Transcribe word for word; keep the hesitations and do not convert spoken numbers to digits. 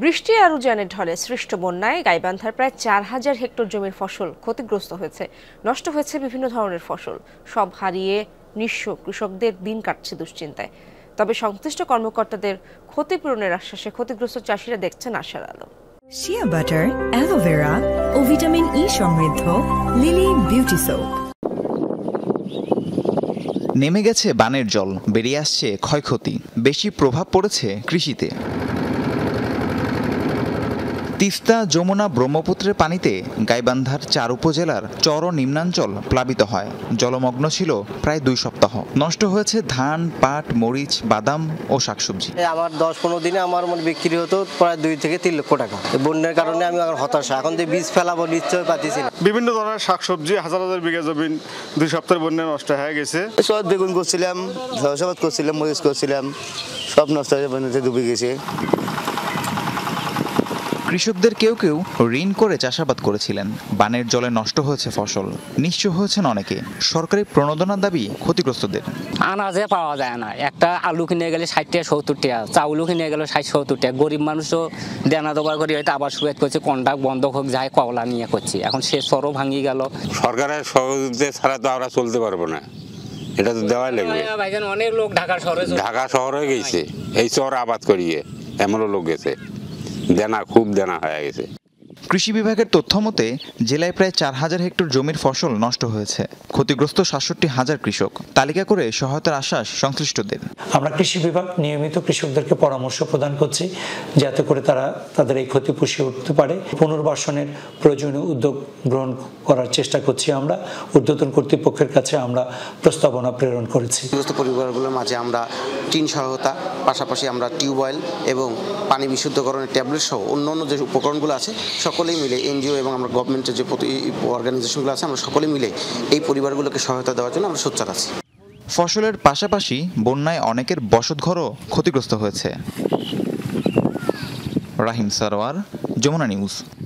বৃষ্টি আর উজানের ঢলে সৃষ্ট বন্যায় গাইবান্ধার প্রায় চার হাজার হেক্টর জমির ফসল ক্ষতিগ্রস্ত হয়েছে। নষ্ট হয়েছে বিভিন্ন ধরনের ফসল। সব হারিয়ে নিঃস্ব কৃষকদের দিন কাটছে দুশ্চিন্তায়। তবে সংশ্লিষ্ট কর্মকর্তাদের ক্ষতিপূরণের আশ্বাসে ক্ষতিগ্রস্ত চাষিরা দেখছেন আশার আলো। শিয়া বাটার, অ্যালোভেরা ও ভিটামিন ই সমৃদ্ধ লিলি বিউটি সোপ। নেমে গেছে বানের জল, বেরিয়ে আসছে ক্ষয়ক্ষতি, বেশি প্রভাব পড়েছে কৃষিতে। তিস্তা, যমুনা, ব্রহ্মপুত্রের পানিতে গাইবান্ধার চার উপজেলার চর ও নিম্নাঞ্চল প্লাবিত হয়। জলমগ্ন ছিল প্রায় দুই সপ্তাহ। নষ্ট হয়েছে ধান, পাট, মরিচ, বাদাম ও শাকসবজি। আমার দশ পনেরো দিনে আমার মনে বিক্রি হতো প্রায় দুই থেকে তিন লক্ষ টাকা। বন্যার কারণে আমি হতাশা, এখন যে বীজ ফেলাবো নিশ্চয় পাচ্ছি না। বিভিন্ন ধরনের শাকসবজি হাজার হাজার বিঘা জমি দুই সপ্তাহের বন্যায় নষ্ট হয়ে গেছে। সব বেগুন করছিলাম, ঝলসাবাদ করছিলাম, মরিচ করছিলাম, সব নষ্ট হয়ে বন্যাতে ডুবে গেছে। কৃষকদের কেউ কেউ ঋণ করে চাষাবাদ করেছিলেন। বানের জলে নষ্ট হয়েছে ফসল, নিঃস্ব হয়েছেন অনেকে। সরকারি প্রণোদনার দাবি ক্ষতিগ্রস্তদের। আনাজে পাওয়া যায় না, একটা আলু কিনে গেলে ষাট টাকা সত্তর টাকা, চাউলও কিনে গেলে ষাট সত্তর টাকা। গরিব মানুষও দেনা দোবার করে হয়তো আবার সুয়েত করছে, কন্ট্রাক্ট বন্ধ হোক যায় কওলা নিয়ে করছি। এখন সে সরও ভাঙি গেল। সরকারের সহযোগিতা ছাড়া তো আমরা চলতে পারবো না, এটা তো দেওয়াই লাগবে। অনেক লোক ঢাকা শহরে ঢাকা শহরে গেছে এই চর আবাদ করিয়ে, এমনও লোক গেছে, দেনা খুব দেনা হয়ে গেছে। কৃষি বিভাগের তথ্য মতে জেলায় প্রায় চার হাজার হেক্টর জমির ফসল নষ্ট হয়েছে। ক্ষতিগ্রস্ত সাতষট্টি হাজার কৃষক। তালিকা করে সহায়তার আশ্বাস সংশ্লিষ্টদের। আমরা কৃষি বিভাগ নিয়মিত কৃষকদেরকে পরামর্শ প্রদান করছি যাতে করে তারা তাদের এই ক্ষতি পুষিয়ে উঠতে পারে। পুনর্বাসনের প্রয়োজনীয় উদ্যোগ গ্রহণ করার চেষ্টা করছি। আমরা ঊর্ধ্বতন কর্তৃপক্ষের কাছে আমরা প্রস্তাবনা প্রেরণ করেছি। ক্ষতিগ্রস্ত পরিবারগুলোর মাঝে আমরা টিন সহায়তা, পাশাপাশি আমরা টিউবওয়েল এবং পানি বিশুদ্ধকরণের ট্যাবলেট সহ অন্যান্য যে উপকরণগুলো আছে সকলেই মিলে, এনজিও এবং আমরা গভর্নমেন্টের যে অর্গানাইজেশনগুলো আছে, আমরা সকলে মিলে এই পরিবারগুলোকে সহায়তা দেওয়ার জন্য আমরা সোচ্চার আছি। ফসলের পাশাপাশি বন্যায় অনেকের বসতঘরও ক্ষতিগ্রস্ত হয়েছে। রাহিম সারোয়ার, যমুনা নিউজ।